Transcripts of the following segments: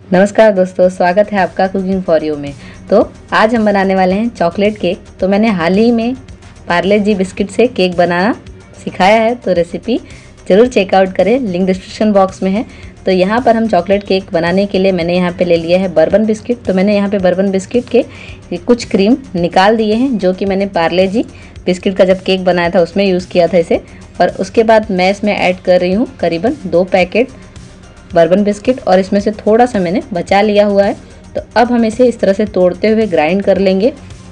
नमस्कार दोस्तों, स्वागत है आपका कुकिंग फॉर यू में। तो आज हम बनाने वाले हैं चॉकलेट केक। तो मैंने हाल ही में पार्ले जी बिस्किट से केक बनाना सिखाया है, तो रेसिपी ज़रूर चेकआउट करें, लिंक डिस्क्रिप्शन बॉक्स में है। तो यहाँ पर हम चॉकलेट केक बनाने के लिए मैंने यहाँ पे ले लिया है बर्बन बिस्किट। तो मैंने यहाँ पे बर्बन बिस्किट के कुछ क्रीम निकाल दिए हैं, जो कि मैंने पार्ले जी बिस्किट का जब केक बनाया था उसमें यूज़ किया था इसे। और उसके बाद मैं इसमें ऐड कर रही हूँ करीबन 2 पैकेट बर्बन बिस्किट, और इसमें से थोड़ा सा मैंने बचा लिया हुआ है। तो अब हम इसे इस तरह से तोड़ते हुए ग्राइंड कर लेंगे।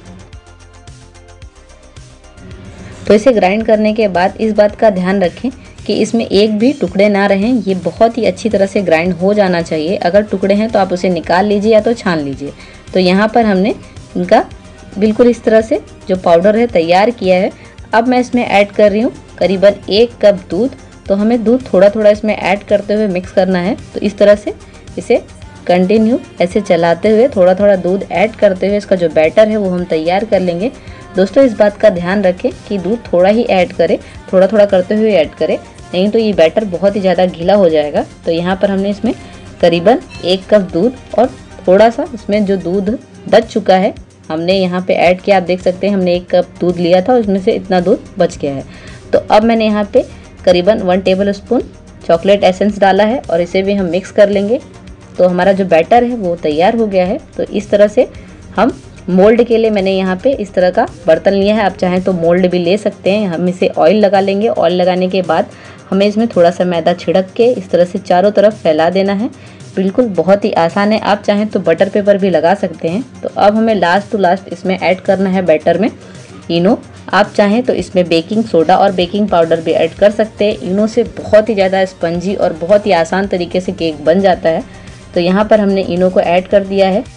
तो इसे ग्राइंड करने के बाद इस बात का ध्यान रखें कि इसमें एक भी टुकड़े ना रहें। ये बहुत ही अच्छी तरह से ग्राइंड हो जाना चाहिए। अगर टुकड़े हैं तो आप उसे निकाल लीजिए या तो छान लीजिए। तो यहाँ पर हमने इनका बिल्कुल इस तरह से जो पाउडर है तैयार किया है। अब मैं इसमें ऐड कर रही हूँ करीबन 1 कप दूध। तो हमें दूध थोड़ा थोड़ा इसमें ऐड करते हुए मिक्स करना है। तो इस तरह से इसे कंटिन्यू ऐसे चलाते हुए थोड़ा थोड़ा दूध ऐड करते हुए इसका जो बैटर है वो हम तैयार कर लेंगे। दोस्तों, इस बात का ध्यान रखें कि दूध थोड़ा ही ऐड करें, थोड़ा थोड़ा करते हुए ऐड करें, नहीं तो ये बैटर बहुत ही ज़्यादा गीला हो जाएगा। तो यहाँ पर हमने इसमें करीबन 1 कप दूध और थोड़ा सा इसमें जो दूध बच चुका है हमने यहाँ पे ऐड किया। आप देख सकते हैं हमने 1 कप दूध लिया था, उसमें से इतना दूध बच गया है। तो अब मैंने यहाँ पे करीबन 1 टेबल स्पून चॉकलेट एसेंस डाला है और इसे भी हम मिक्स कर लेंगे। तो हमारा जो बैटर है वो तैयार हो गया है। तो इस तरह से हम मोल्ड के लिए मैंने यहाँ पे इस तरह का बर्तन लिया है। आप चाहें तो मोल्ड भी ले सकते हैं। हम इसे ऑयल लगा लेंगे। ऑयल लगाने के बाद हमें इसमें थोड़ा सा मैदा छिड़क के इस तरह से चारों तरफ फैला देना है। बिल्कुल बहुत ही आसान है। आप चाहें तो बटर पेपर भी लगा सकते हैं। तो अब हमें लास्ट टू लास्ट इसमें ऐड करना है बैटर में इनो। आप चाहें तो इसमें बेकिंग सोडा और बेकिंग पाउडर भी ऐड कर सकते हैं। इनो से बहुत ही ज़्यादा स्पंजी और बहुत ही आसान तरीके से केक बन जाता है। तो यहाँ पर हमने इनो को ऐड कर दिया है।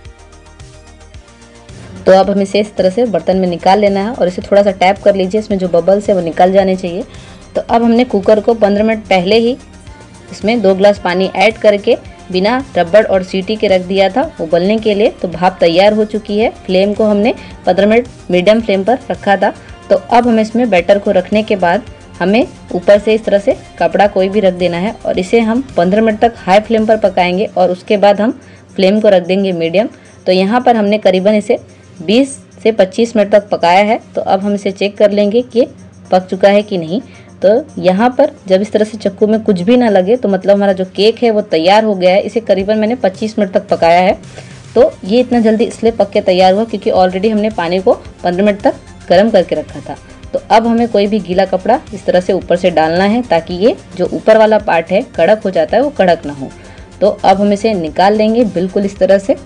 तो अब हमें इसे इस तरह से बर्तन में निकाल लेना है और इसे थोड़ा सा टैप कर लीजिए, इसमें जो बबल्स है वो निकल जाने चाहिए। तो अब हमने कुकर को 15 मिनट पहले ही इसमें 2 ग्लास पानी ऐड करके बिना रबड़ और सीटी के रख दिया था उबलने के लिए। तो भाप तैयार हो चुकी है। फ्लेम को हमने 15 मिनट मीडियम फ्लेम पर रखा था। तो अब हम इसमें बैटर को रखने के बाद हमें ऊपर से इस तरह से कपड़ा कोई भी रख देना है और इसे हम 15 मिनट तक हाई फ्लेम पर पकाएंगे और उसके बाद हम फ्लेम को रख देंगे मीडियम। तो यहाँ पर हमने करीबन इसे 20 से 25 मिनट तक पकाया है। तो अब हम इसे चेक कर लेंगे कि पक चुका है कि नहीं। तो यहाँ पर जब इस तरह से चक्कू में कुछ भी ना लगे तो मतलब हमारा जो केक है वो तैयार हो गया है। इसे करीबन मैंने 25 मिनट तक पकाया है। तो ये इतना जल्दी इसलिए पक के तैयार हुआ क्योंकि ऑलरेडी हमने पानी को 15 मिनट तक गर्म करके रखा था। तो अब हमें कोई भी गीला कपड़ा इस तरह से ऊपर से डालना है ताकि ये जो ऊपर वाला पार्ट है कड़क हो जाता है वो कड़क ना हो। तो अब हम इसे निकाल लेंगे बिल्कुल इस तरह से।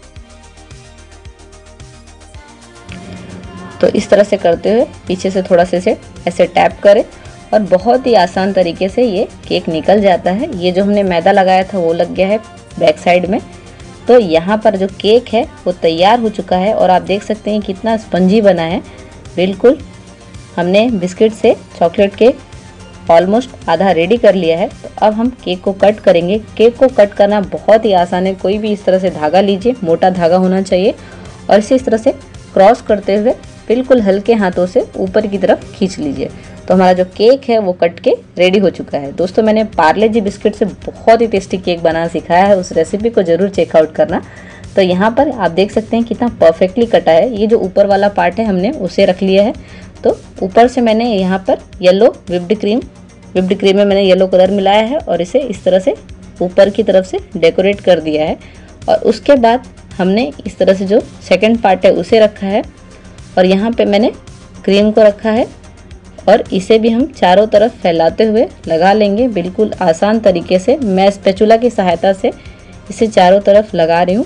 तो इस तरह से करते हुए पीछे से थोड़ा से इसे ऐसे टैप करें और बहुत ही आसान तरीके से ये केक निकल जाता है। ये जो हमने मैदा लगाया था वो लग गया है बैक साइड में। तो यहाँ पर जो केक है वो तैयार हो चुका है और आप देख सकते हैं कितना स्पंजी बना है। बिल्कुल हमने बिस्किट से चॉकलेट केक ऑलमोस्ट आधा रेडी कर लिया है। तो अब हम केक को कट करेंगे। केक को कट करना बहुत ही आसान है। कोई भी इस तरह से धागा लीजिए, मोटा धागा होना चाहिए, और इसे इस तरह से क्रॉस करते हुए बिल्कुल हल्के हाथों से ऊपर की तरफ खींच लीजिए। तो हमारा जो केक है वो कट के रेडी हो चुका है। दोस्तों, मैंने पार्ले जी बिस्किट से बहुत ही टेस्टी केक बनाना सिखाया है, उस रेसिपी को ज़रूर चेकआउट करना। तो यहाँ पर आप देख सकते हैं कितना परफेक्टली कटा है। ये जो ऊपर वाला पार्ट है हमने उसे रख लिया है। तो ऊपर से मैंने यहाँ पर येलो विप्ड क्रीम में मैंने येलो कलर मिलाया है और इसे इस तरह से ऊपर की तरफ से डेकोरेट कर दिया है। और उसके बाद हमने इस तरह से जो सेकेंड पार्ट है उसे रखा है और यहाँ पे मैंने क्रीम को रखा है और इसे भी हम चारों तरफ फैलाते हुए लगा लेंगे बिल्कुल आसान तरीके से। मैं स्पैचुला की सहायता से इसे चारों तरफ लगा रही हूँ।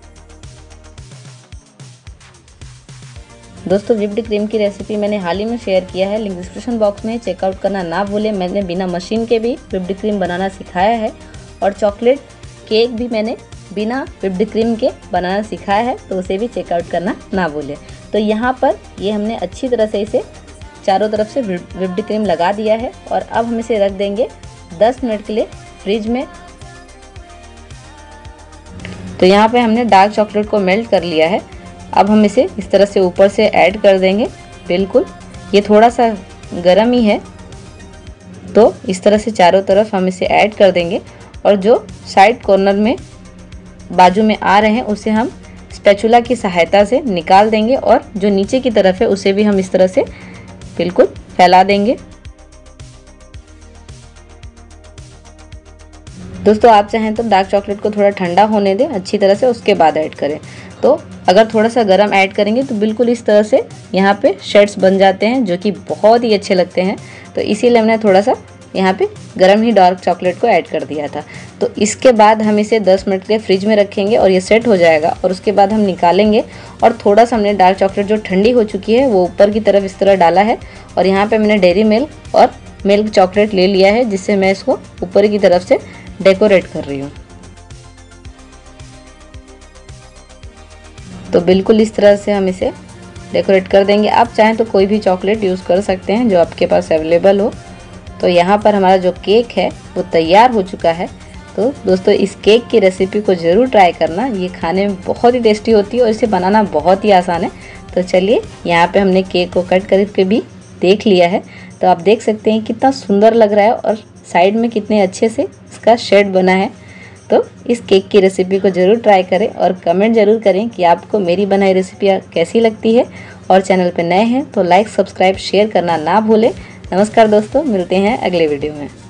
दोस्तों, व्हिप्ड क्रीम की रेसिपी मैंने हाल ही में शेयर किया है, लिंक डिस्क्रिप्शन बॉक्स में चेकआउट करना ना भूलें। मैंने बिना मशीन के भी व्हिप्ड क्रीम बनाना सिखाया है और चॉकलेट केक भी मैंने बिना व्हिप्ड क्रीम के बनाना सिखाया है, तो उसे भी चेकआउट करना ना भूलें। तो यहाँ पर ये हमने अच्छी तरह से इसे चारों तरफ से व्हिप्ड क्रीम लगा दिया है और अब हम इसे रख देंगे 10 मिनट के लिए फ्रिज में। तो यहाँ पे हमने डार्क चॉकलेट को मेल्ट कर लिया है। अब हम इसे इस तरह से ऊपर से ऐड कर देंगे। बिल्कुल ये थोड़ा सा गर्म ही है, तो इस तरह से चारों तरफ हम इसे ऐड कर देंगे और जो साइड कॉर्नर में बाजू में आ रहे हैं उसे हम स्पैचुला की सहायता से निकाल देंगे और जो नीचे की तरफ है उसे भी हम इस तरह से बिल्कुल फैला देंगे। दोस्तों आप चाहें तो डार्क चॉकलेट को थोड़ा ठंडा होने दें अच्छी तरह से, उसके बाद ऐड करें। तो अगर थोड़ा सा गर्म ऐड करेंगे तो बिल्कुल इस तरह से यहाँ पे शेड्स बन जाते हैं जो कि बहुत ही अच्छे लगते हैं। तो इसीलिए हमने थोड़ा सा यहाँ पे गर्म ही डार्क चॉकलेट को ऐड कर दिया था। तो इसके बाद हम इसे 10 मिनट के फ्रिज में रखेंगे और ये सेट हो जाएगा और उसके बाद हम निकालेंगे। और थोड़ा सा हमने डार्क चॉकलेट जो ठंडी हो चुकी है वो ऊपर की तरफ इस तरह डाला है और यहाँ पे मैंने डेयरी मिल्क और मिल्क चॉकलेट ले लिया है जिससे मैं इसको ऊपर की तरफ से डेकोरेट कर रही हूँ। तो बिल्कुल इस तरह से हम इसे डेकोरेट कर देंगे। आप चाहें तो कोई भी चॉकलेट यूज़ कर सकते हैं जो आपके पास अवेलेबल हो। तो यहाँ पर हमारा जो केक है वो तैयार हो चुका है। तो दोस्तों इस केक की रेसिपी को ज़रूर ट्राई करना, ये खाने में बहुत ही टेस्टी होती है और इसे बनाना बहुत ही आसान है। तो चलिए यहाँ पे हमने केक को कट करके भी देख लिया है। तो आप देख सकते हैं कितना सुंदर लग रहा है और साइड में कितने अच्छे से इसका शेड बना है। तो इस केक की रेसिपी को ज़रूर ट्राई करें और कमेंट ज़रूर करें कि आपको मेरी बनाई रेसिपी कैसी लगती है। और चैनल पर नए हैं तो लाइक, सब्सक्राइब, शेयर करना ना भूलें। नमस्कार दोस्तों, मिलते हैं अगले वीडियो में।